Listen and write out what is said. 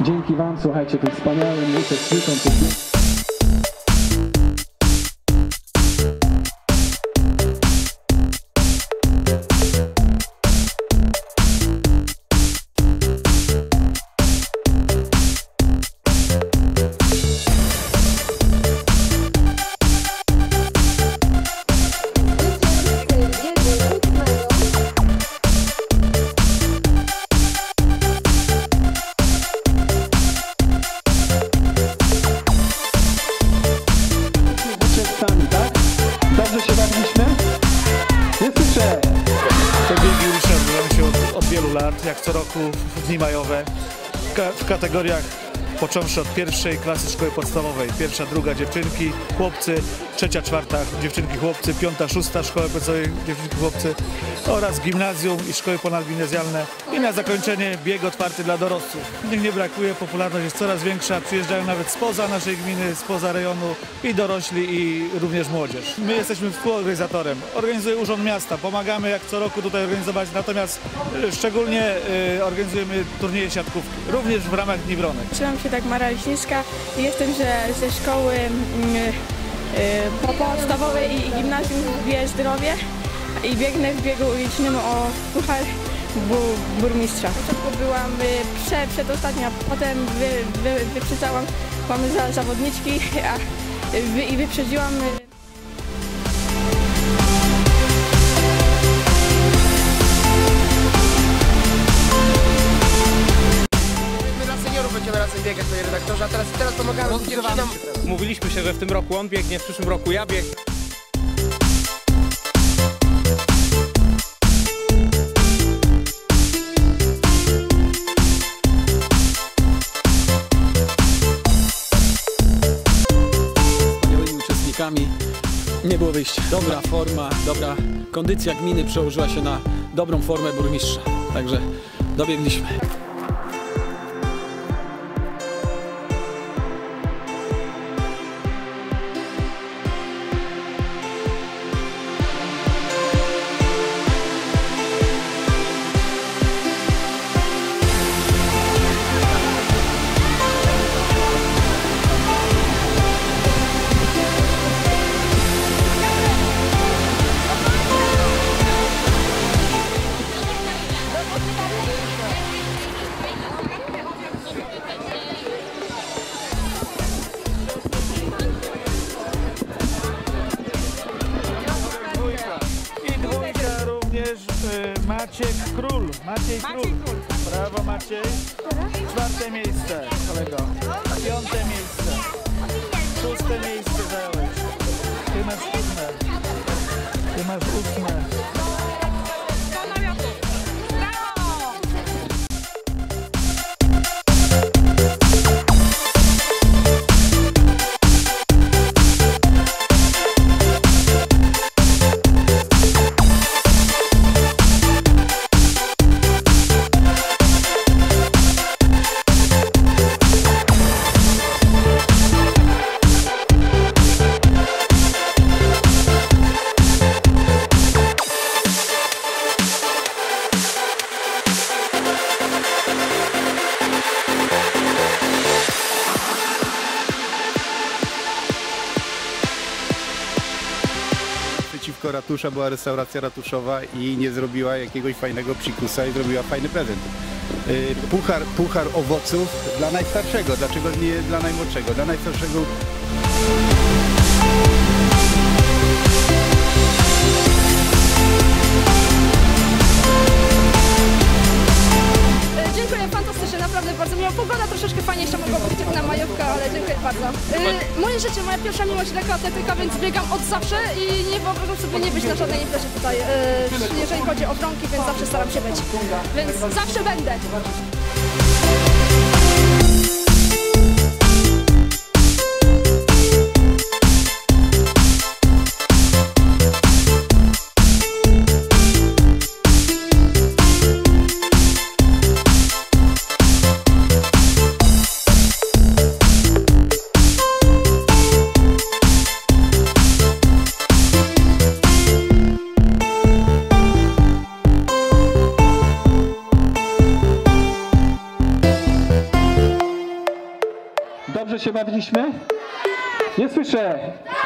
Dzięki Wam, słuchajcie, tym wspaniałym uczestnikom tych... Tak? Dobrze się bawiliśmy? Nie słyszę! Te biegi uliczne odbywają się od wielu lat, jak co roku w dni majowe, w kategoriach począwszy od pierwszej klasy szkoły podstawowej, pierwsza, druga dziewczynki, chłopcy, trzecia, czwarta dziewczynki, chłopcy, piąta, szósta szkoły podstawowej, dziewczynki, chłopcy oraz gimnazjum i szkoły ponadgimnazjalne i na zakończenie bieg otwarty dla dorosłych. Niech nie brakuje, popularność jest coraz większa, przyjeżdżają nawet spoza naszej gminy, spoza rejonu i dorośli i również młodzież. My jesteśmy współorganizatorem, organizuje Urząd Miasta, pomagamy jak co roku tutaj organizować, natomiast szczególnie organizujemy turnieje siatkówki, również w ramach Dni Wronek. Nazywam się Dagmara Liśnicka i jestem ze szkoły podstawowej i gimnazjum w Bielsk-Zdrowie i biegnę w biegu ulicznym o puchar burmistrza. Na początku byłam przedostatnia, potem wyprzedzałam zawodniczki i wyprzedziłam. Będziemy razem biegać, panie redaktorze, a teraz pomagamy dziewczynom. Mówiliśmy się, że w tym roku on biegnie, w przyszłym roku ja biegnę. Wspaniałymi uczestnikami. Nie było wyjścia. Dobra forma, dobra kondycja gminy przełożyła się na dobrą formę burmistrza. Także dobiegliśmy. Maciej Król. Brawo Maciej. Czwarte miejsce, kolego. Piąte miejsce. Szóste miejsce zająłeś. Ty masz ósme. Ty masz ósme. Przeciwko ratusza była restauracja ratuszowa i nie zrobiła jakiegoś fajnego psikusa i zrobiła fajny prezent. Puchar owoców dla najstarszego. Dlaczego nie dla najmłodszego? Dla najstarszego. Dziękuję, fantastycznie, naprawdę bardzo miła pogoda, troszeczkę fajniejsza mogła być na majówkę, ale dziękuję bardzo. Moje życie, moja pierwsza miłość lekkoatletyka, więc biegam od zawsze i nie wyobrażam sobie nie być na żadnej imprezie tutaj, jeżeli chodzi o bronki, więc zawsze staram się być, więc zawsze będę. Dobrze się bawiliśmy? Nie słyszę.